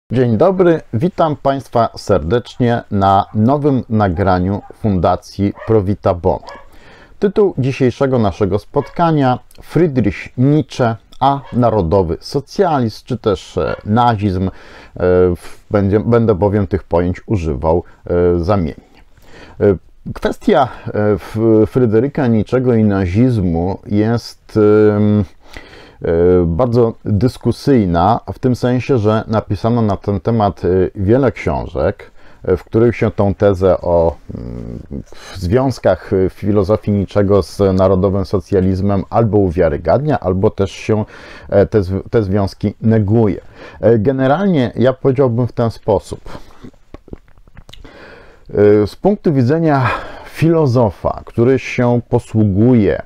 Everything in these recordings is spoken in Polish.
Dzień dobry, witam Państwa serdecznie na nowym nagraniu Fundacji Pro-Vita Bonn. Tytuł dzisiejszego naszego spotkania: Friedrich Nietzsche a narodowy socjalizm, czy też nazizm. Będę bowiem tych pojęć używał zamiennie. Kwestia Fryderyka Nietzschego i nazizmu jest bardzo dyskusyjna, w tym sensie, że napisano na ten temat wiele książek, w których się tą tezę o związkach filozofii Nietzschego z narodowym socjalizmem albo uwiarygadnia, albo też się te związki neguje. Generalnie ja powiedziałbym w ten sposób. Z punktu widzenia filozofa, który się posługuje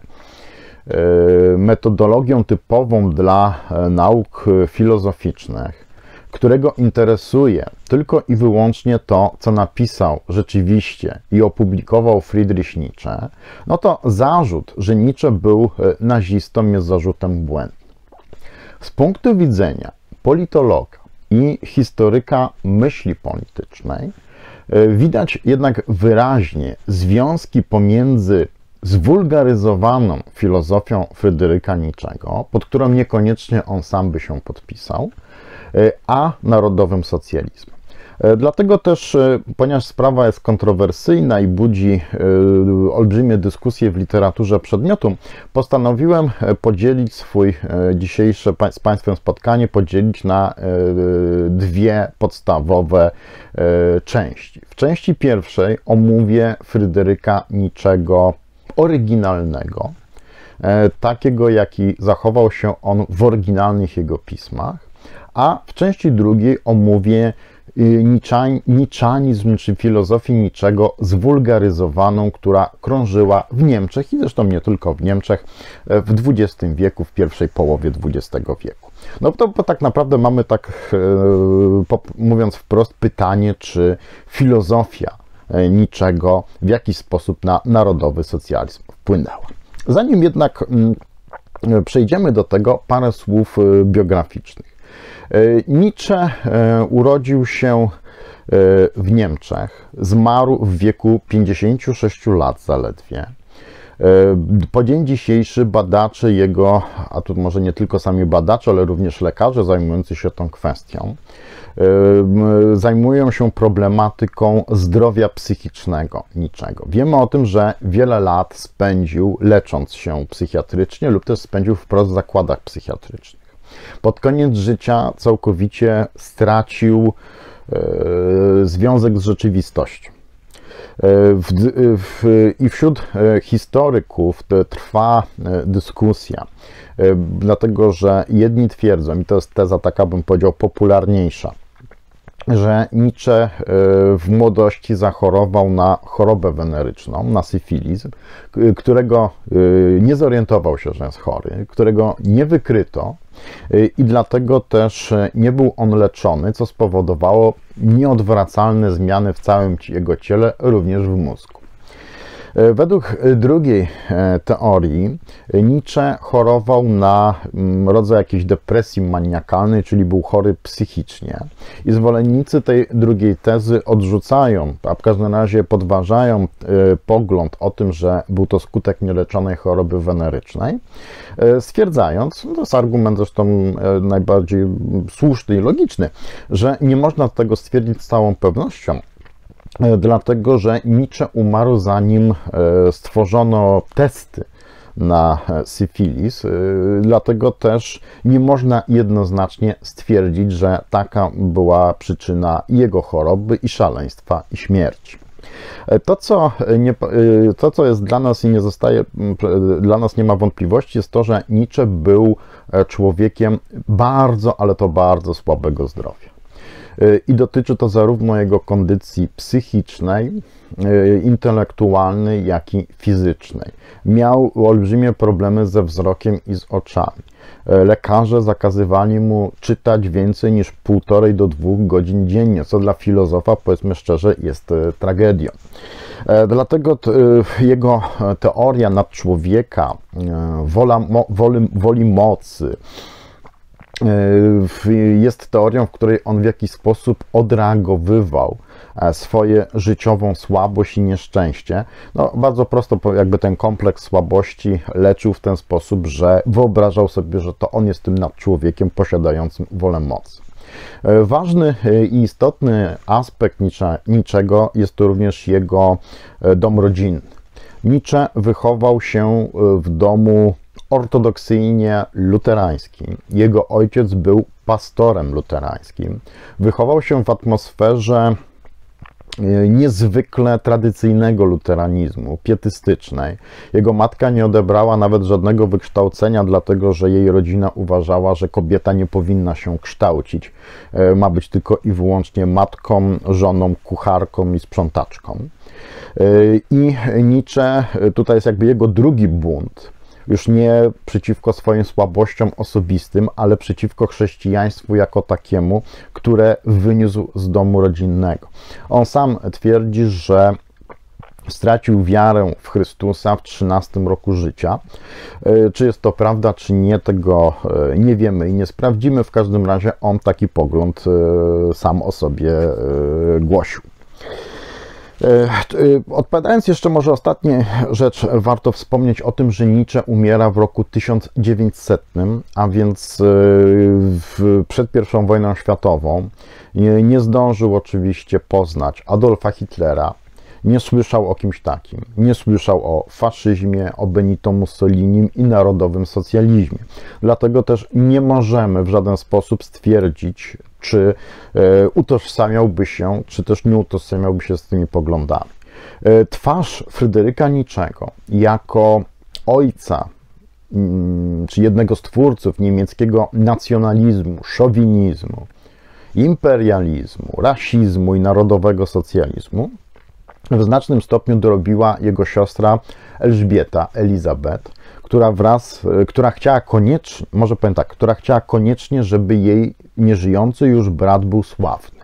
metodologią typową dla nauk filozoficznych, którego interesuje tylko i wyłącznie to, co napisał rzeczywiście i opublikował Friedrich Nietzsche, no to zarzut, że Nietzsche był nazistą, jest zarzutem błędnym. Z punktu widzenia politologa i historyka myśli politycznej widać jednak wyraźnie związki pomiędzy zwulgaryzowaną filozofią Fryderyka Nietzschego, pod którą niekoniecznie on sam by się podpisał, a narodowym socjalizmem. Dlatego też, ponieważ sprawa jest kontrowersyjna i budzi olbrzymie dyskusje w literaturze przedmiotu, postanowiłem podzielić swój dzisiejsze z Państwem spotkanie, podzielić na dwie podstawowe części. W części pierwszej omówię Fryderyka Nietzschego oryginalnego, takiego, jaki zachował się on w oryginalnych jego pismach, a w części drugiej omówię niczanizm, czy filozofię Nietzschego zwulgaryzowaną, która krążyła w Niemczech i zresztą nie tylko w Niemczech w XX wieku, w pierwszej połowie XX wieku. No to tak naprawdę mamy, tak mówiąc wprost, pytanie, czy filozofia Nietzschego w jakiś sposób na narodowy socjalizm wpłynęła. Zanim jednak przejdziemy do tego, parę słów biograficznych. Nietzsche urodził się w Niemczech, zmarł w wieku 56 lat zaledwie. Po dzień dzisiejszy badacze jego, a tu może nie tylko sami badacze, ale również lekarze zajmujący się tą kwestią, zajmują się problematyką zdrowia psychicznego Nietzschego. Wiemy o tym, że wiele lat spędził lecząc się psychiatrycznie lub też spędził wprost w zakładach psychiatrycznych. Pod koniec życia całkowicie stracił związek z rzeczywistością. I wśród historyków trwa dyskusja, dlatego że jedni twierdzą, i to jest teza taka, bym powiedział, popularniejsza, że Nietzsche w młodości zachorował na chorobę weneryczną, na syfilizm, którego nie zorientował się, że jest chory, którego nie wykryto i dlatego też nie był on leczony, co spowodowało nieodwracalne zmiany w całym jego ciele, również w mózgu. Według drugiej teorii Nietzsche chorował na rodzaj jakiejś depresji maniakalnej, czyli był chory psychicznie. I zwolennicy tej drugiej tezy odrzucają, a w każdym razie podważają pogląd o tym, że był to skutek nieleczonej choroby wenerycznej, stwierdzając, to jest argument zresztą najbardziej słuszny i logiczny, że nie można tego stwierdzić z całą pewnością, dlatego że Nietzsche umarł, zanim stworzono testy na syfilis, dlatego też nie można jednoznacznie stwierdzić, że taka była przyczyna jego choroby i szaleństwa i śmierci. To, co jest dla nas i nie zostaje, dla nas nie ma wątpliwości, jest to, że Nietzsche był człowiekiem bardzo, ale to bardzo słabego zdrowia. I dotyczy to zarówno jego kondycji psychicznej, intelektualnej, jak i fizycznej. Miał olbrzymie problemy ze wzrokiem i z oczami. Lekarze zakazywali mu czytać więcej niż 1,5 do 2 godzin dziennie, co dla filozofa, powiedzmy szczerze, jest tragedią. Dlatego jego teoria nadczłowieka, woli mocy, jest teorią, w której on w jakiś sposób odreagowywał swoje życiową słabość i nieszczęście. No, bardzo prosto, jakby ten kompleks słabości leczył w ten sposób, że wyobrażał sobie, że to on jest tym nadczłowiekiem posiadającym wolę mocy. Ważny i istotny aspekt Nietzschego jest to również jego dom rodzinny. Nietzsche wychował się w domu ortodoksyjnie luterańskim. Jego ojciec był pastorem luterańskim. Wychował się w atmosferze niezwykle tradycyjnego luteranizmu, pietystycznej. Jego matka nie odebrała nawet żadnego wykształcenia, dlatego że jej rodzina uważała, że kobieta nie powinna się kształcić. Ma być tylko i wyłącznie matką, żoną, kucharką i sprzątaczką. I Nietzsche, tutaj jest jakby jego drugi bunt, już nie przeciwko swoim słabościom osobistym, ale przeciwko chrześcijaństwu jako takiemu, które wyniósł z domu rodzinnego. On sam twierdzi, że stracił wiarę w Chrystusa w 13 roku życia. Czy jest to prawda, czy nie, tego nie wiemy i nie sprawdzimy. W każdym razie on taki pogląd sam o sobie głosił. Odpowiadając jeszcze może ostatnią rzecz, warto wspomnieć o tym, że Nietzsche umiera w roku 1900, a więc przed I wojną światową. Nie zdążył oczywiście poznać Adolfa Hitlera, nie słyszał o kimś takim, nie słyszał o faszyzmie, o Benito Mussolinim i narodowym socjalizmie. Dlatego też nie możemy w żaden sposób stwierdzić, czy utożsamiałby się, czy też nie utożsamiałby się z tymi poglądami. Twarz Fryderyka Nietzschego jako ojca, czy jednego z twórców niemieckiego nacjonalizmu, szowinizmu, imperializmu, rasizmu i narodowego socjalizmu, w znacznym stopniu dorobiła jego siostra Elżbieta, Elizabeth, która chciała koniecznie, może powiem tak, która chciała koniecznie, żeby jej nieżyjący już brat był sławny.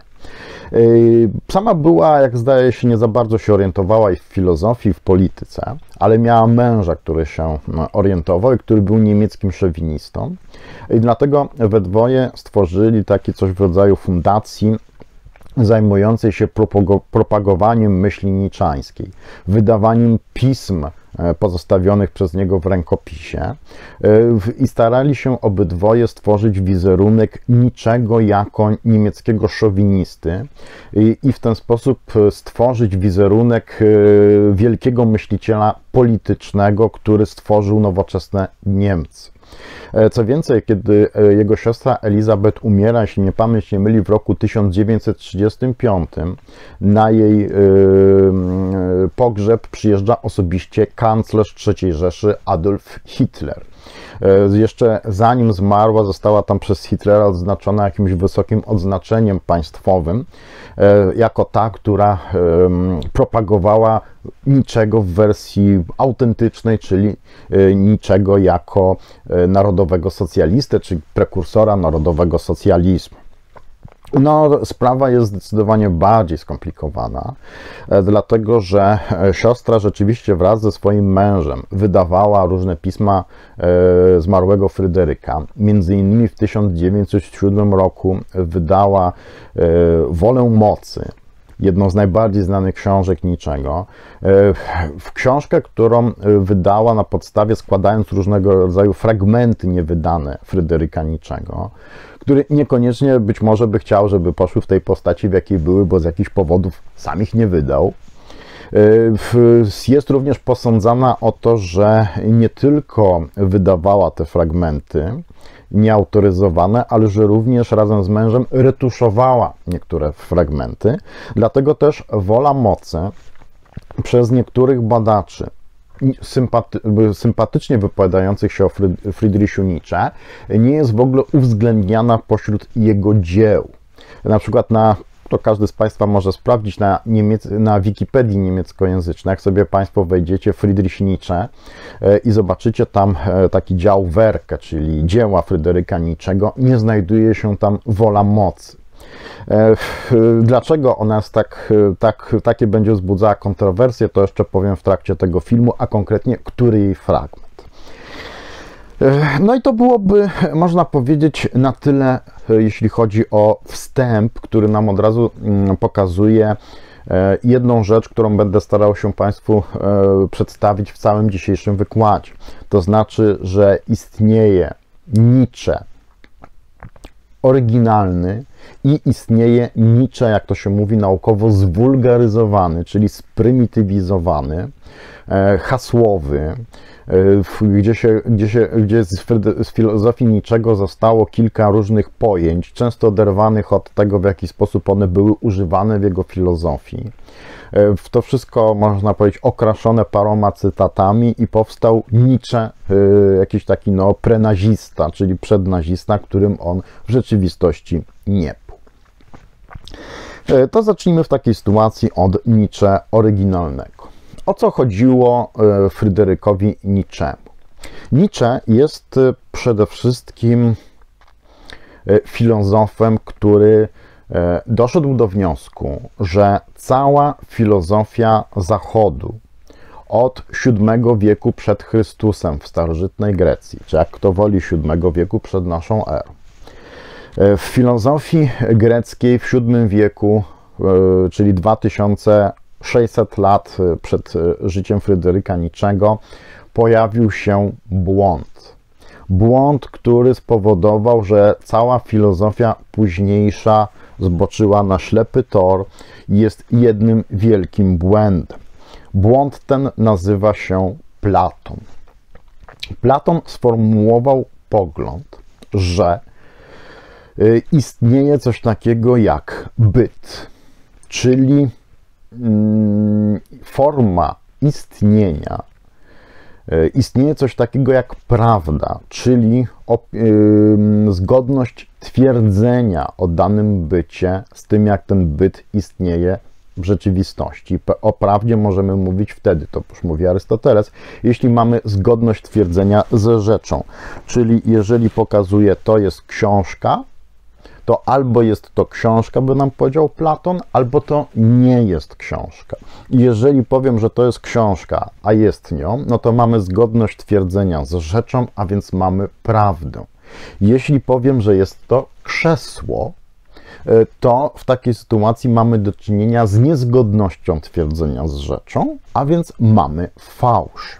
Sama była, jak zdaje się, nie za bardzo się orientowała i w filozofii, i w polityce, ale miała męża, który się orientował i który był niemieckim szowinistą. I dlatego we dwoje stworzyli takie coś w rodzaju fundacji zajmującej się propagowaniem myśli niczańskiej, wydawaniem pism pozostawionych przez niego w rękopisie i starali się obydwoje stworzyć wizerunek Nietzschego jako niemieckiego szowinisty i w ten sposób stworzyć wizerunek wielkiego myśliciela politycznego, który stworzył nowoczesne Niemcy. Co więcej, kiedy jego siostra Elizabeth umiera, jeśli mnie pamięć nie myli, w roku 1935, na jej pogrzeb przyjeżdża osobiście kanclerz III Rzeszy Adolf Hitler. Jeszcze zanim zmarła, została tam przez Hitlera odznaczona jakimś wysokim odznaczeniem państwowym, jako ta, która propagowała Nietzschego w wersji autentycznej, czyli Nietzschego jako narodowego socjalistę, czyli prekursora narodowego socjalizmu. No, sprawa jest zdecydowanie bardziej skomplikowana, dlatego że siostra rzeczywiście wraz ze swoim mężem wydawała różne pisma zmarłego Fryderyka. Między innymi w 1907 roku wydała Wolę mocy, jedną z najbardziej znanych książek Nietzschego, w książkę, którą wydała na podstawie, składając różnego rodzaju fragmenty niewydane Fryderyka Nietzschego, który niekoniecznie być może by chciał, żeby poszły w tej postaci, w jakiej były, bo z jakichś powodów sam ich nie wydał. Jest również posądzana o to, że nie tylko wydawała te fragmenty nieautoryzowane, ale że również razem z mężem retuszowała niektóre fragmenty. Dlatego też Wola mocy przez niektórych badaczy sympatycznie wypowiadających się o Friedrichu Nietzsche nie jest w ogóle uwzględniana pośród jego dzieł. Na przykład to każdy z Państwa może sprawdzić na Wikipedii niemieckojęzycznej, jak sobie Państwo wejdziecie Friedrich Nietzsche i zobaczycie tam taki dział Werke, czyli dzieła Fryderyka Nietzschego, nie znajduje się tam Wola mocy. Dlaczego ona jest takie będzie wzbudzała kontrowersje, to jeszcze powiem w trakcie tego filmu, a konkretnie, który jej fragment. No i to byłoby, można powiedzieć, na tyle, jeśli chodzi o wstęp, który nam od razu pokazuje jedną rzecz, którą będę starał się Państwu przedstawić w całym dzisiejszym wykładzie. To znaczy, że istnieje Nietzsche oryginalny i istnieje Nietzsche, jak to się mówi naukowo, zwulgaryzowany, czyli sprymitywizowany, hasłowy, gdzie z filozofii niczego zostało kilka różnych pojęć, często oderwanych od tego, w jaki sposób one były używane w jego filozofii. To wszystko, można powiedzieć, okraszone paroma cytatami i powstał Nietzsche, jakiś taki prenazista, czyli przednazista, którym on w rzeczywistości nie był. To zacznijmy w takiej sytuacji od Nietzsche oryginalnego. O co chodziło Fryderykowi Nietzschemu? Nietzsche jest przede wszystkim filozofem, który doszedł do wniosku, że cała filozofia Zachodu od VII wieku przed Chrystusem w starożytnej Grecji, czy jak kto woli VII wieku przed naszą erą, w filozofii greckiej w VII wieku, czyli 2600 lat przed życiem Fryderyka Nietzschego, pojawił się błąd. Błąd, który spowodował, że cała filozofia późniejsza zboczyła na ślepy tor i jest jednym wielkim błędem. Błąd ten nazywa się Platon. Platon sformułował pogląd, że istnieje coś takiego jak byt, czyli forma istnienia. Istnieje coś takiego jak prawda, czyli zgodność twierdzenia o danym bycie z tym, jak ten byt istnieje w rzeczywistości. O prawdzie możemy mówić wtedy, to już mówi Arystoteles, jeśli mamy zgodność twierdzenia ze rzeczą. Czyli jeżeli pokazuje, to jest książka, to albo jest to książka, by nam powiedział Platon, albo to nie jest książka. I jeżeli powiem, że to jest książka, a jest nią, no to mamy zgodność twierdzenia z rzeczą, a więc mamy prawdę. Jeśli powiem, że jest to krzesło, to w takiej sytuacji mamy do czynienia z niezgodnością twierdzenia z rzeczą, a więc mamy fałsz.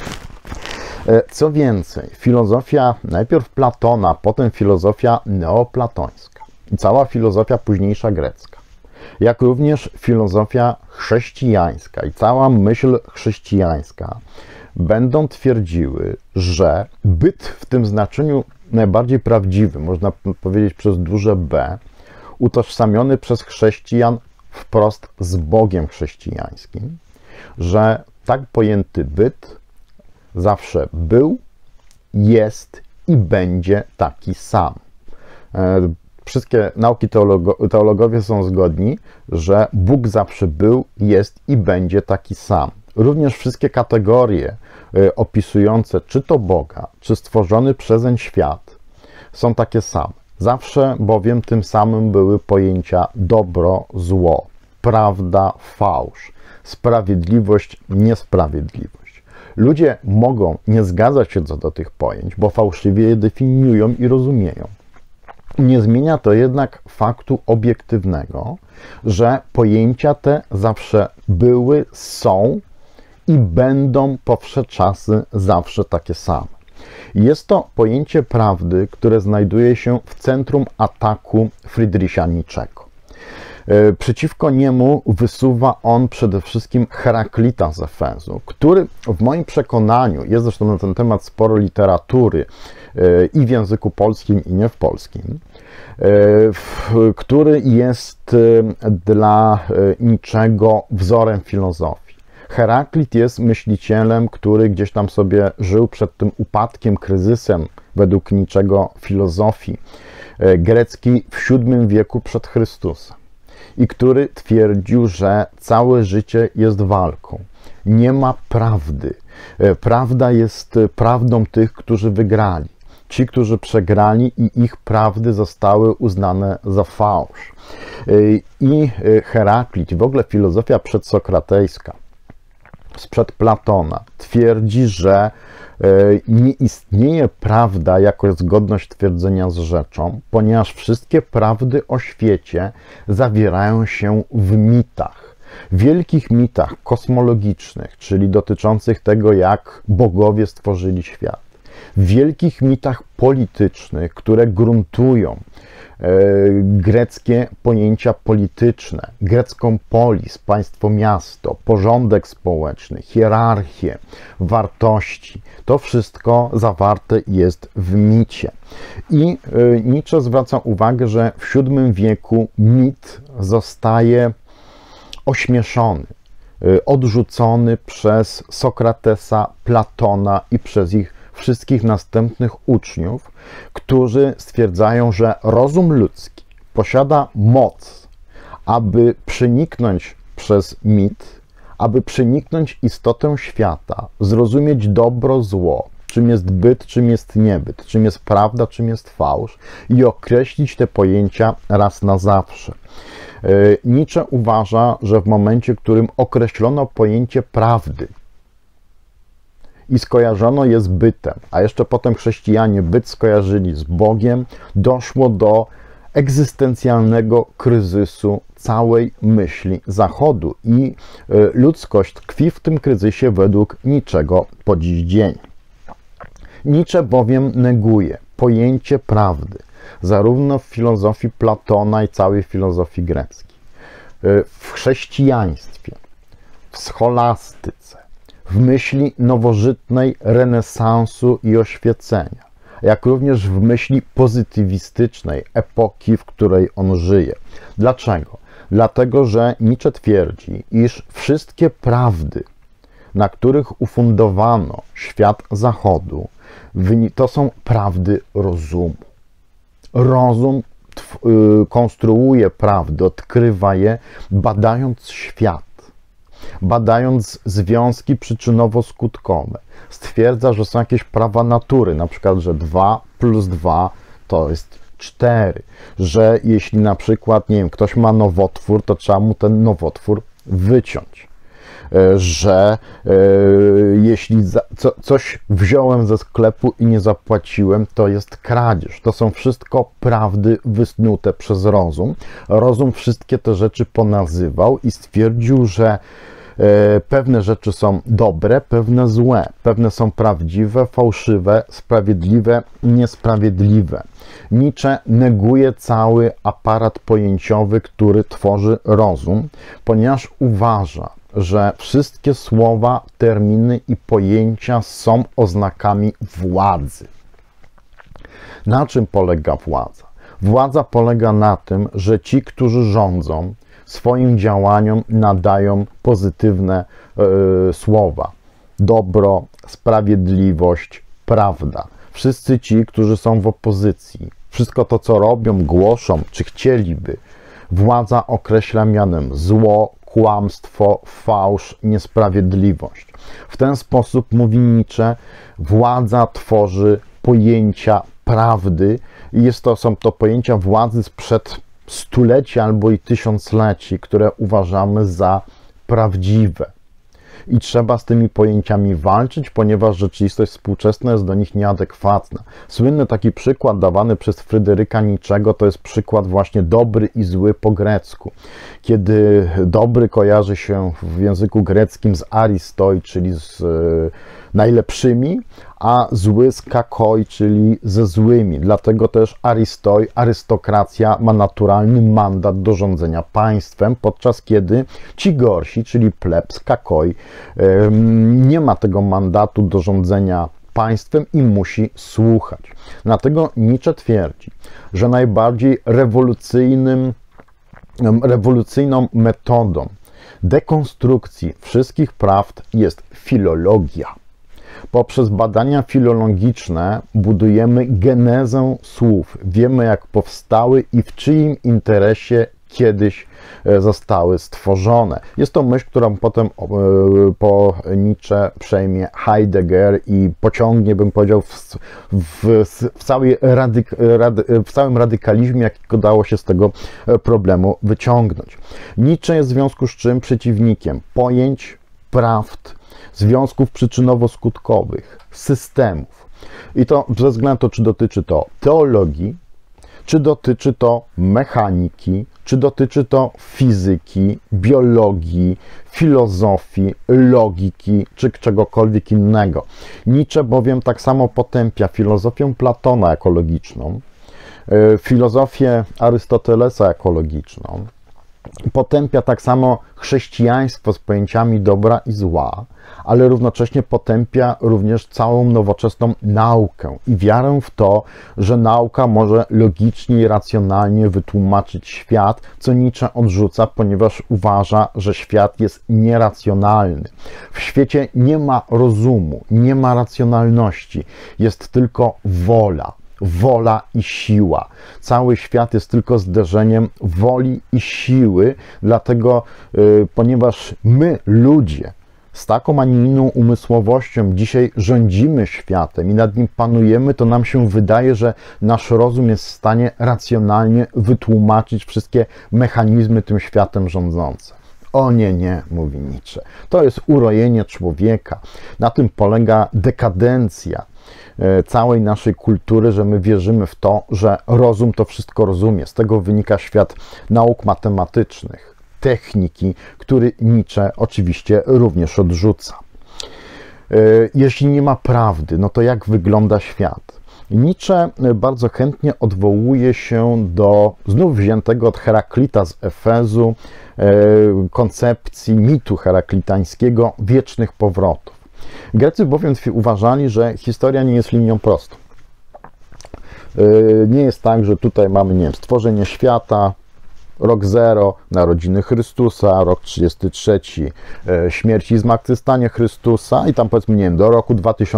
Co więcej, filozofia najpierw Platona, potem filozofia neoplatońska i cała filozofia późniejsza grecka, jak również filozofia chrześcijańska i cała myśl chrześcijańska będą twierdziły, że byt w tym znaczeniu najbardziej prawdziwy, można powiedzieć przez duże B, utożsamiony przez chrześcijan wprost z Bogiem chrześcijańskim, że tak pojęty byt zawsze był, jest i będzie taki sam. Wszystkie nauki teologowie są zgodni, że Bóg zawsze był, jest i będzie taki sam. Również wszystkie kategorie opisujące czy to Boga, czy stworzony przezeń świat są takie same. Zawsze bowiem tym samym były pojęcia dobro, zło, prawda, fałsz, sprawiedliwość, niesprawiedliwość. Ludzie mogą nie zgadzać się co do tych pojęć, bo fałszywie je definiują i rozumieją. Nie zmienia to jednak faktu obiektywnego, że pojęcia te zawsze były, są i będą po wsze czasy zawsze takie same. Jest to pojęcie prawdy, które znajduje się w centrum ataku Friedricha Nietzschego. Przeciwko niemu wysuwa on przede wszystkim Heraklita z Efezu, który w moim przekonaniu, jest zresztą na ten temat sporo literatury i w języku polskim, i nie w polskim, który jest dla Nietzschego wzorem filozofii. Heraklit jest myślicielem, który gdzieś tam sobie żył przed tym upadkiem, kryzysem według Nietzschego filozofii greckiej w VII wieku przed Chrystusem i który twierdził, że całe życie jest walką. Nie ma prawdy. Prawda jest prawdą tych, którzy wygrali. Ci, którzy przegrali i ich prawdy zostały uznane za fałsz. I Heraklit, w ogóle filozofia przedsokratejska, sprzed Platona twierdzi, że nie istnieje prawda jako zgodność twierdzenia z rzeczą, ponieważ wszystkie prawdy o świecie zawierają się w mitach. Wielkich mitach kosmologicznych, czyli dotyczących tego, jak bogowie stworzyli świat. W wielkich mitach politycznych, które gruntują greckie pojęcia polityczne, grecką polis, państwo miasto, porządek społeczny, hierarchię, wartości. To wszystko zawarte jest w micie. I Nietzsche zwraca uwagę, że w VII wieku mit zostaje ośmieszony, odrzucony przez Sokratesa, Platona i przez ich wszystkich następnych uczniów, którzy stwierdzają, że rozum ludzki posiada moc, aby przeniknąć przez mit, aby przeniknąć istotę świata, zrozumieć dobro, zło, czym jest byt, czym jest niebyt, czym jest prawda, czym jest fałsz i określić te pojęcia raz na zawsze. Nietzsche uważa, że w momencie, w którym określono pojęcie prawdy i skojarzono je z bytem, a jeszcze potem chrześcijanie byt skojarzyli z Bogiem, doszło do egzystencjalnego kryzysu całej myśli Zachodu i ludzkość tkwi w tym kryzysie według Nietzschego po dziś dzień. Nietzsche bowiem neguje pojęcie prawdy, zarówno w filozofii Platona i całej filozofii greckiej, w chrześcijaństwie, w scholastyce, w myśli nowożytnej renesansu i oświecenia, jak również w myśli pozytywistycznej epoki, w której on żyje. Dlaczego? Dlatego, że Nietzsche twierdzi, iż wszystkie prawdy, na których ufundowano świat Zachodu, to są prawdy rozumu. Rozum konstruuje prawdy, odkrywa je, badając świat, badając związki przyczynowo-skutkowe. Stwierdza, że są jakieś prawa natury, na przykład, że 2 + 2 to jest 4, że jeśli na przykład, nie wiem, ktoś ma nowotwór, to trzeba mu ten nowotwór wyciąć. Że jeśli coś wziąłem ze sklepu i nie zapłaciłem, to jest kradzież. To są wszystko prawdy wysnute przez rozum. Rozum wszystkie te rzeczy ponazywał i stwierdził, że pewne rzeczy są dobre, pewne złe, pewne są prawdziwe, fałszywe, sprawiedliwe, niesprawiedliwe. Nietzsche neguje cały aparat pojęciowy, który tworzy rozum, ponieważ uważa, że wszystkie słowa, terminy i pojęcia są oznakami władzy. Na czym polega władza? Władza polega na tym, że ci, którzy rządzą, swoim działaniom nadają pozytywne słowa. Dobro, sprawiedliwość, prawda. Wszyscy ci, którzy są w opozycji, wszystko to, co robią, głoszą, czy chcieliby, władza określa mianem zło, kłamstwo, fałsz, niesprawiedliwość. W ten sposób, mówi Nietzsche, władza tworzy pojęcia prawdy i są to pojęcia władzy sprzed stuleci albo i tysiącleci, które uważamy za prawdziwe. I trzeba z tymi pojęciami walczyć, ponieważ rzeczywistość współczesna jest do nich nieadekwatna. Słynny taki przykład dawany przez Fryderyka Nietzschego to jest przykład właśnie dobry i zły po grecku. Kiedy dobry kojarzy się w języku greckim z aristoi, czyli z najlepszymi, a zły z kakoi, czyli ze złymi. Dlatego też arystokracja ma naturalny mandat do rządzenia państwem, podczas kiedy ci gorsi, czyli plebs, kakoi, nie ma tego mandatu do rządzenia państwem i musi słuchać. Dlatego Nietzsche twierdzi, że najbardziej rewolucyjną metodą dekonstrukcji wszystkich prawd jest filologia. Poprzez badania filologiczne budujemy genezę słów. Wiemy, jak powstały i w czyim interesie kiedyś zostały stworzone. Jest to myśl, którą potem po Nietzsche przejmie Heidegger i pociągnie, bym powiedział, w całym radykalizmie, jakiego dało się z tego problemu wyciągnąć. Nietzsche jest w związku z czym przeciwnikiem pojęć, prawd, związków przyczynowo-skutkowych, systemów. I to ze względu na to, czy dotyczy to teologii, czy dotyczy to mechaniki, czy dotyczy to fizyki, biologii, filozofii, logiki, czy czegokolwiek innego. Nietzsche bowiem tak samo potępia filozofię Platona ekologiczną, filozofię Arystotelesa ekologiczną, potępia tak samo chrześcijaństwo z pojęciami dobra i zła, ale równocześnie potępia również całą nowoczesną naukę i wiarę w to, że nauka może logicznie i racjonalnie wytłumaczyć świat, co Nietzsche odrzuca, ponieważ uważa, że świat jest nieracjonalny. W świecie nie ma rozumu, nie ma racjonalności, jest tylko wola. Wola i siła. Cały świat jest tylko zderzeniem woli i siły, dlatego, ponieważ my, ludzie, z taką, a nie inną umysłowością dzisiaj rządzimy światem i nad nim panujemy, to nam się wydaje, że nasz rozum jest w stanie racjonalnie wytłumaczyć wszystkie mechanizmy tym światem rządzące. O nie, nie, mówi Nietzsche. To jest urojenie człowieka. Na tym polega dekadencja całej naszej kultury, że my wierzymy w to, że rozum to wszystko rozumie. Z tego wynika świat nauk matematycznych, techniki, który Nietzsche oczywiście również odrzuca. Jeśli nie ma prawdy, no to jak wygląda świat? Nietzsche bardzo chętnie odwołuje się do znów wziętego od Heraklita z Efezu koncepcji mitu heraklitańskiego wiecznych powrotów. Grecy bowiem uważali, że historia nie jest linią prostą. Nie jest tak, że tutaj mamy, nie wiem, stworzenie świata, rok 0, narodziny Chrystusa, rok 33, śmierć i zmartwychwstanie Chrystusa i tam powiedzmy, nie wiem, do roku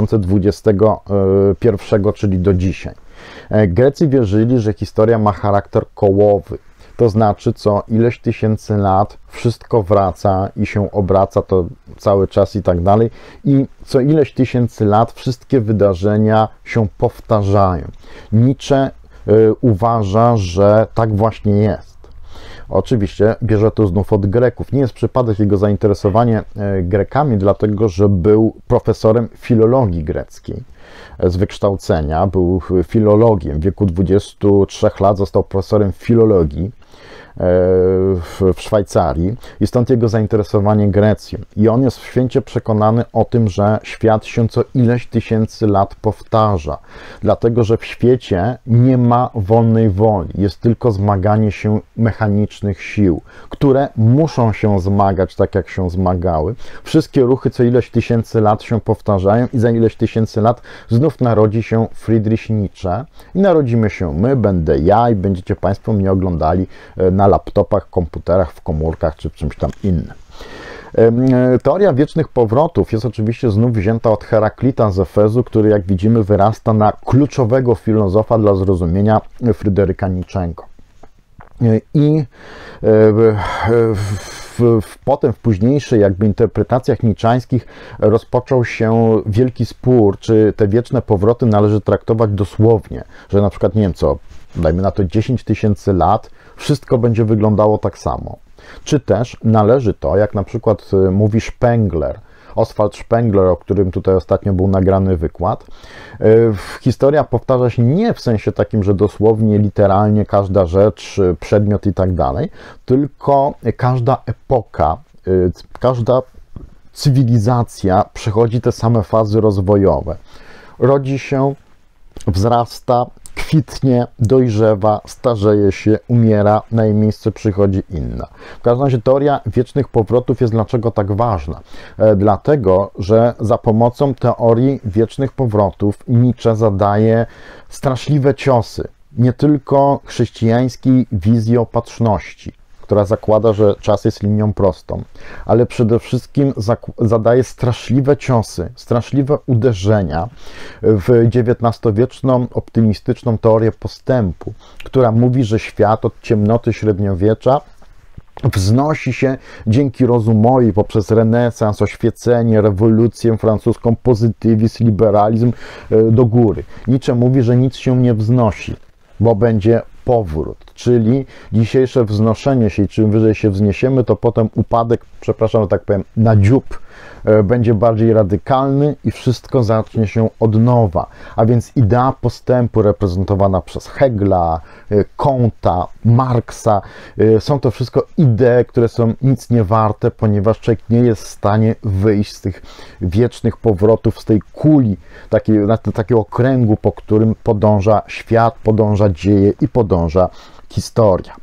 2021, czyli do dzisiaj. Grecy wierzyli, że historia ma charakter kołowy. To znaczy, co ileś tysięcy lat wszystko wraca i się obraca to cały czas i tak dalej. I co ileś tysięcy lat wszystkie wydarzenia się powtarzają. Nietzsche uważa, że tak właśnie jest. Oczywiście bierze to znów od Greków. Nie jest przypadek jego zainteresowanie Grekami, dlatego że był profesorem filologii greckiej z wykształcenia. Był filologiem. W wieku 23 lat został profesorem filologii w Szwajcarii i stąd jego zainteresowanie Grecją. I on jest święcie przekonany o tym, że świat się co ileś tysięcy lat powtarza, dlatego że w świecie nie ma wolnej woli, jest tylko zmaganie się mechanicznych sił, które muszą się zmagać tak, jak się zmagały. Wszystkie ruchy co ileś tysięcy lat się powtarzają i za ileś tysięcy lat znów narodzi się Friedrich Nietzsche i narodzimy się my, będę ja i będziecie Państwo mnie oglądali na laptopach, komputerach, w komórkach czy w czymś tam innym. Teoria wiecznych powrotów jest oczywiście znów wzięta od Heraklita z Efezu, który, jak widzimy, wyrasta na kluczowego filozofa dla zrozumienia Fryderyka Nietzschego. I potem w późniejszych jakby interpretacjach niczańskich rozpoczął się wielki spór, czy te wieczne powroty należy traktować dosłownie, że na przykład, nie wiem co, dajmy na to 10 tysięcy lat, wszystko będzie wyglądało tak samo. Czy też należy to, jak na przykład mówi Spengler, Oswald Spengler, o którym tutaj ostatnio był nagrany wykład, historia powtarza się nie w sensie takim, że dosłownie, literalnie każda rzecz, przedmiot i tak dalej, tylko każda epoka, każda cywilizacja przechodzi te same fazy rozwojowe. Rodzi się, wzrasta, kwitnie, dojrzewa, starzeje się, umiera, na jej miejsce przychodzi inna. W każdym razie teoria wiecznych powrotów jest dlaczego tak ważna? Dlatego, że za pomocą teorii wiecznych powrotów Nietzsche zadaje straszliwe ciosy, nie tylko chrześcijańskiej wizji opatrzności, która zakłada, że czas jest linią prostą, ale przede wszystkim zadaje straszliwe ciosy, straszliwe uderzenia w XIX-wieczną optymistyczną teorię postępu, która mówi, że świat od ciemnoty średniowiecza wznosi się dzięki rozumowi poprzez renesans, oświecenie, rewolucję francuską, pozytywizm, liberalizm do góry. Nietzsche mówi, że nic się nie wznosi, bo będzie powrót, czyli dzisiejsze wznoszenie się i czym wyżej się wzniesiemy, to potem upadek, przepraszam, że tak powiem, na dziób będzie bardziej radykalny i wszystko zacznie się od nowa. A więc idea postępu reprezentowana przez Hegla, Comte'a, Marksa, są to wszystko idee, które są nic nie warte, ponieważ człowiek nie jest w stanie wyjść z tych wiecznych powrotów, z tej kuli, takiego okręgu, po którym podąża świat, podąża dzieje i podąża historia.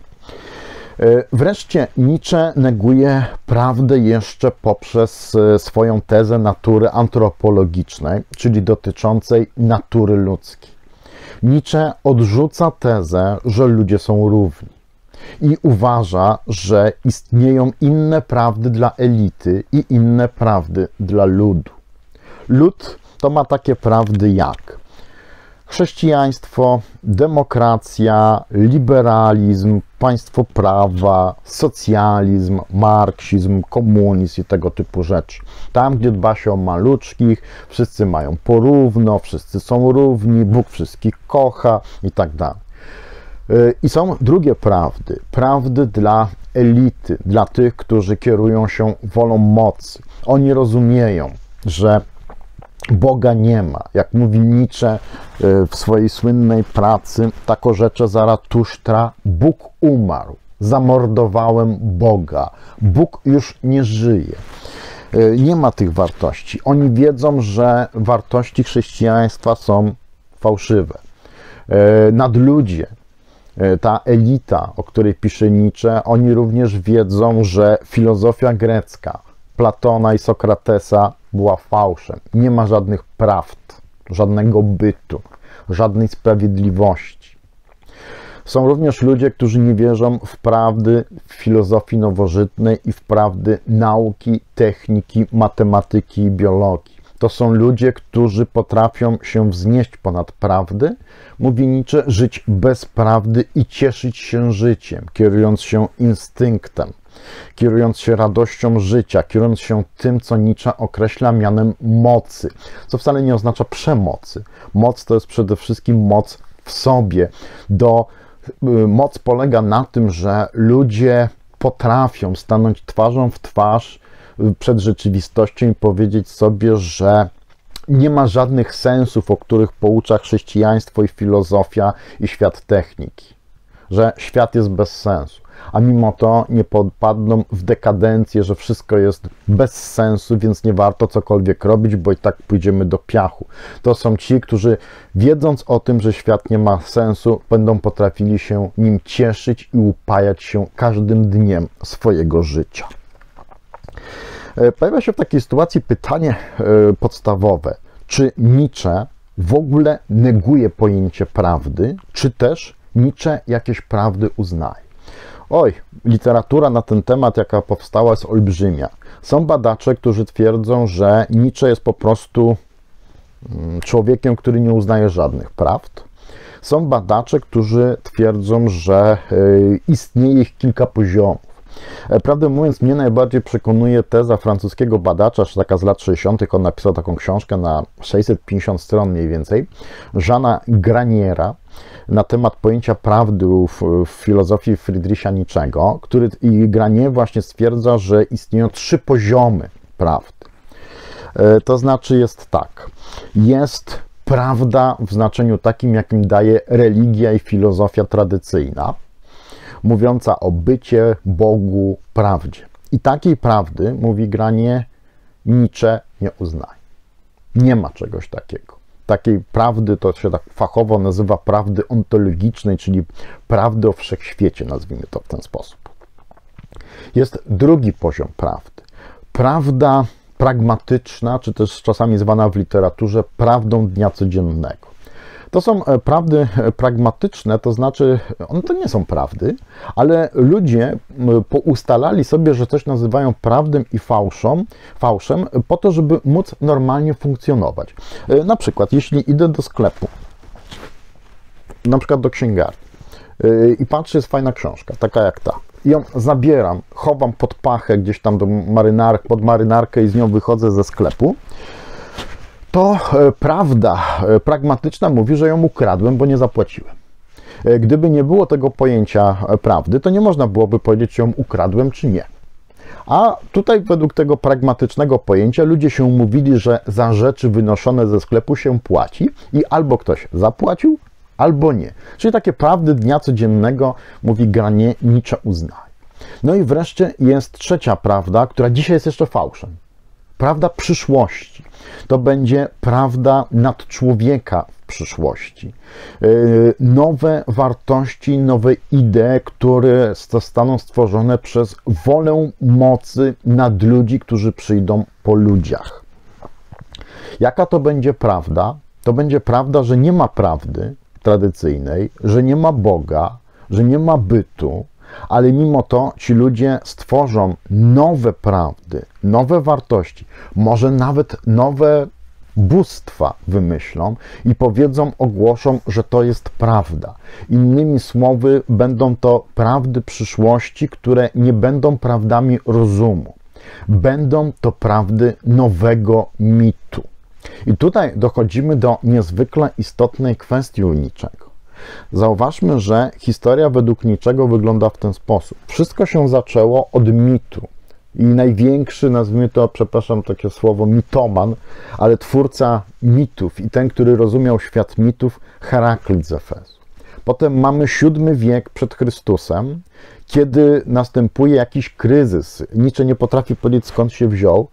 Wreszcie Nietzsche neguje prawdę jeszcze poprzez swoją tezę natury antropologicznej, czyli dotyczącej natury ludzkiej. Nietzsche odrzuca tezę, że ludzie są równi i uważa, że istnieją inne prawdy dla elity i inne prawdy dla ludu. Lud to ma takie prawdy jak chrześcijaństwo, demokracja, liberalizm, państwo prawa, socjalizm, marksizm, komunizm i tego typu rzeczy. Tam, gdzie dba się o maluczkich, wszyscy mają porówno, wszyscy są równi, Bóg wszystkich kocha i tak dalej. I są drugie prawdy. Prawdy dla elity, dla tych, którzy kierują się wolą mocy. Oni rozumieją, że Boga nie ma. Jak mówi Nietzsche w swojej słynnej pracy Tako rzecze Zaratusztra, Bóg umarł, zamordowałem Boga, Bóg już nie żyje. Nie ma tych wartości. Oni wiedzą, że wartości chrześcijaństwa są fałszywe. Nadludzie, ta elita, o której pisze Nietzsche, oni również wiedzą, że filozofia grecka Platona i Sokratesa była fałszem. Nie ma żadnych prawd, żadnego bytu, żadnej sprawiedliwości. Są również ludzie, którzy nie wierzą w prawdy filozofii nowożytnej i w prawdy nauki, techniki, matematyki i biologii. To są ludzie, którzy potrafią się wznieść ponad prawdy, mówi Nietzsche, żyć bez prawdy i cieszyć się życiem, kierując się instynktem, kierując się radością życia, kierując się tym, co Nietzsche określa mianem mocy, co wcale nie oznacza przemocy. Moc to jest przede wszystkim moc w sobie. Moc polega na tym, że ludzie potrafią stanąć twarzą w twarz przed rzeczywistością i powiedzieć sobie, że nie ma żadnych sensów, o których poucza chrześcijaństwo i filozofia i świat techniki. Że świat jest bez sensu. A mimo to nie popadną w dekadencję, że wszystko jest bez sensu, więc nie warto cokolwiek robić, bo i tak pójdziemy do piachu. To są ci, którzy wiedząc o tym, że świat nie ma sensu, będą potrafili się nim cieszyć i upajać się każdym dniem swojego życia. Pojawia się w takiej sytuacji pytanie podstawowe. Czy Nietzsche w ogóle neguje pojęcie prawdy, czy też Nietzsche jakieś prawdy uznaje? Oj, literatura na ten temat, jaka powstała, jest olbrzymia. Są badacze, którzy twierdzą, że Nietzsche jest po prostu człowiekiem, który nie uznaje żadnych prawd. Są badacze, którzy twierdzą, że istnieje ich kilka poziomów. Prawdę mówiąc, mnie najbardziej przekonuje teza francuskiego badacza, taka z lat 60. On napisał taką książkę na 650 stron mniej więcej, Jeana Graniera, na temat pojęcia prawdy w filozofii Friedricha Nietzschego, który i Granier właśnie stwierdza, że istnieją 3 poziomy prawdy. To znaczy jest tak, jest prawda w znaczeniu takim, jakim daje religia i filozofia tradycyjna, mówiąca o bycie, Bogu, prawdzie. I takiej prawdy, mówi Granier, Nietzsche nie uznaje. Nie ma czegoś takiego. Takiej prawdy, to się tak fachowo nazywa prawdy ontologicznej, czyli prawdy o wszechświecie, nazwijmy to w ten sposób. Jest drugi poziom prawdy. Prawda pragmatyczna, czy też czasami zwana w literaturze prawdą dnia codziennego. To są prawdy pragmatyczne, to znaczy, one to nie są prawdy, ale ludzie poustalali sobie, że coś nazywają prawdą i fałszem, po to, żeby móc normalnie funkcjonować. Na przykład, jeśli idę do sklepu, na przykład do księgarni i patrzę, jest fajna książka, taka jak ta, i ją zabieram, chowam pod pachę gdzieś tam pod marynarkę i z nią wychodzę ze sklepu, to prawda pragmatyczna mówi, że ją ukradłem, bo nie zapłaciłem. Gdyby nie było tego pojęcia prawdy, to nie można byłoby powiedzieć, czy ją ukradłem, czy nie. A tutaj według tego pragmatycznego pojęcia ludzie się umówili, że za rzeczy wynoszone ze sklepu się płaci i albo ktoś zapłacił, albo nie. Czyli takie prawdy dnia codziennego, mówi Garnier, Nietzsche uznaje. No i wreszcie jest trzecia prawda, która dzisiaj jest jeszcze fałszem. Prawda przyszłości. To będzie prawda nadczłowieka w przyszłości. Nowe wartości, nowe idee, które zostaną stworzone przez wolę mocy nad ludzi, którzy przyjdą po ludziach. Jaka to będzie prawda? To będzie prawda, że nie ma prawdy tradycyjnej, że nie ma Boga, że nie ma bytu, ale mimo to ci ludzie stworzą nowe prawdy, nowe wartości, może nawet nowe bóstwa wymyślą i powiedzą, ogłoszą, że to jest prawda. Innymi słowy, będą to prawdy przyszłości, które nie będą prawdami rozumu. Będą to prawdy nowego mitu. I tutaj dochodzimy do niezwykle istotnej kwestii u Nietzschego. Zauważmy, że historia według Nietzschego wygląda w ten sposób. Wszystko się zaczęło od mitu. I największy, nazwijmy to, przepraszam, takie słowo, mitoman, ale twórca mitów i ten, który rozumiał świat mitów, Heraklit z Efezu. Potem mamy VII wiek przed Chrystusem, kiedy następuje jakiś kryzys. Nietzsche nie potrafi powiedzieć, skąd się wziął.